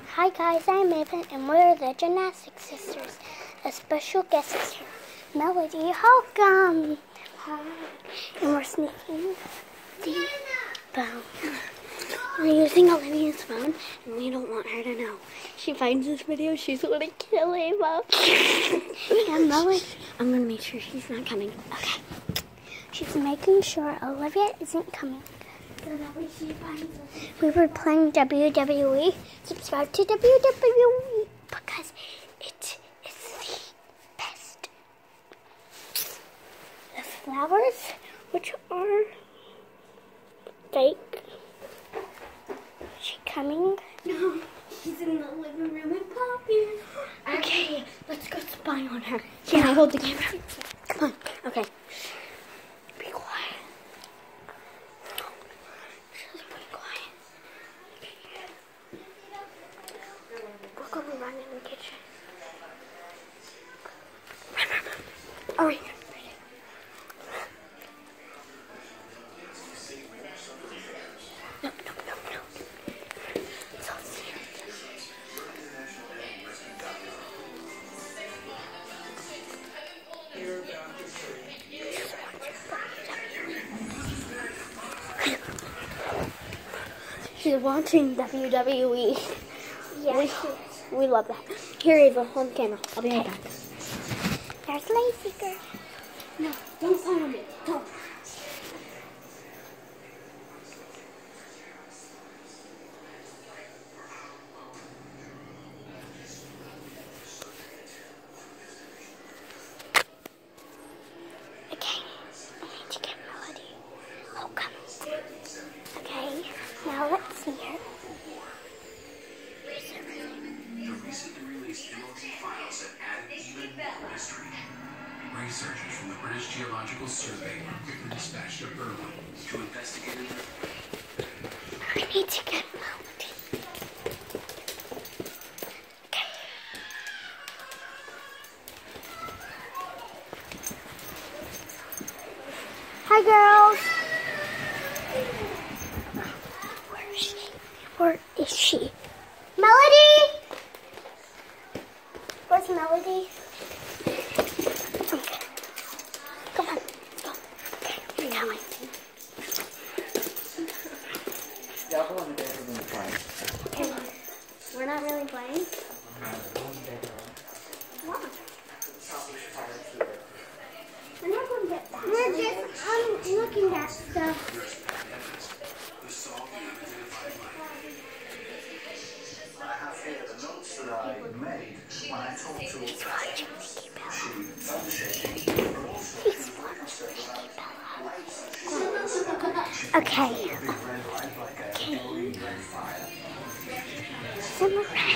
Hi guys, I'm Maven and we're the Gymnastics Sisters. A special guest is here, Melody Holcomb. Hi. And we're sneaking the phone. We're using Olivia's phone and we don't want her to know. She finds this video, she's gonna kill Ava. Yeah, Melody, I'm gonna make sure she's not coming. Okay. She's making sure Olivia isn't coming. We were playing WWE. Subscribe to WWE because it is the best. The flowers, which are fake. Is she coming? No, she's in the living room with Poppy. Okay, let's go spy on her. Can I hold the camera? Come on. Okay. Be quiet. We're gonna run in the kitchen. Run. All right. No. So she's watching WWE. Yes. We love that. Here, Ava, hold the camera. I'll be right back. There's Lazy Girl. No, don't follow me. Don't. Okay, I need to get Melody. Oh, come. Okay, now let's see her. Recently released MOT files that added even more mystery. Researchers from the British Geological Survey were quickly dispatched to Berlin to investigate it. I need to get Melody. Okay. Hi, girls. Where is she? Where is she? Melody! Where's Melody? Okay. Come on, let's go. Okay, we're coming. Yeah, I'll go on the day we're going to play. Okay. We're not really playing? What? We're not going to get that. We're just looking at stuff. I have here the notes that I made when I talked to He's watching Mickey Bella. Okay. Okay. Some around.